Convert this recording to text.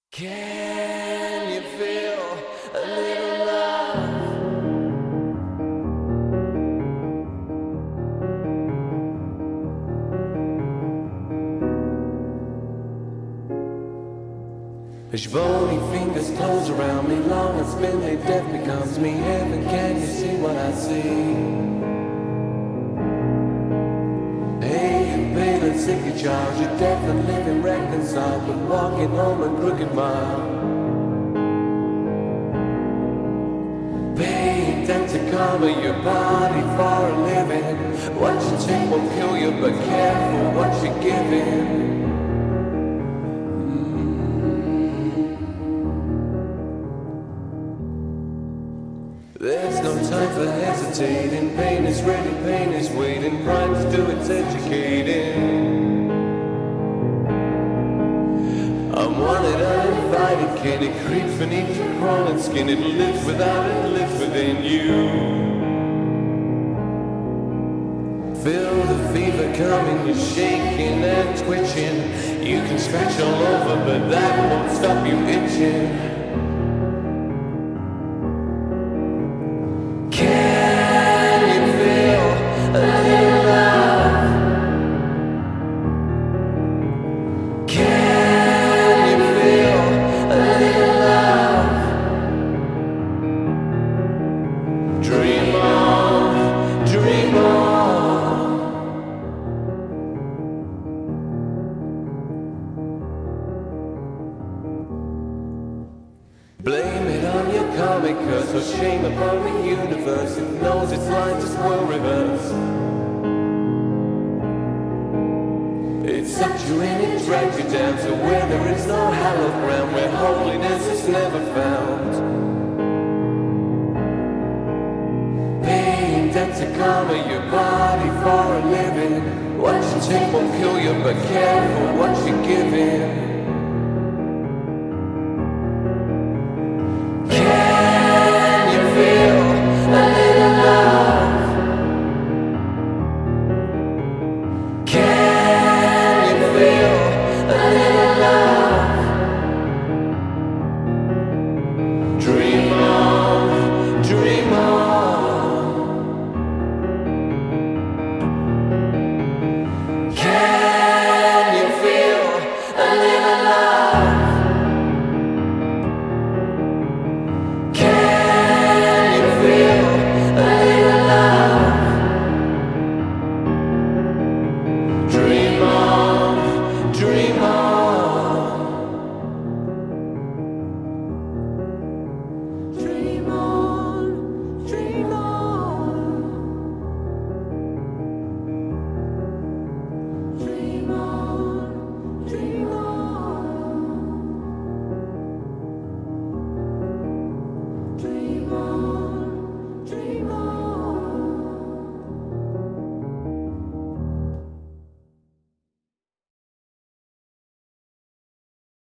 Can you feel a little love? As your bony fingers close around me, long and spindly death becomes me. Heaven, can you see what I see? Hey, you pale and sickly child, you're deaf and living reconciled, but walking home a crooked mile. Pain tends to cover your body for a living. What you take won't kill you, but careful what you're giving. There's no time for hesitating. Pain is ready, pain is waiting. Pride's do its educating. I'm wanted, uninvited. Can it creep beneath your crawling skin? It lives without it, lives within you. Feel the fever coming, you're shaking and twitching. You can scratch all over, but that won't stop you itching. Dream on, dream on. Blame it on your karmic curse, or shame upon the universe. It knows its line just will reverse. It sucked you in, it dragged you down to where there is no hallowed ground, where holiness is never found. To calm your body for a living. What you take won't kill you, but careful what you're giving.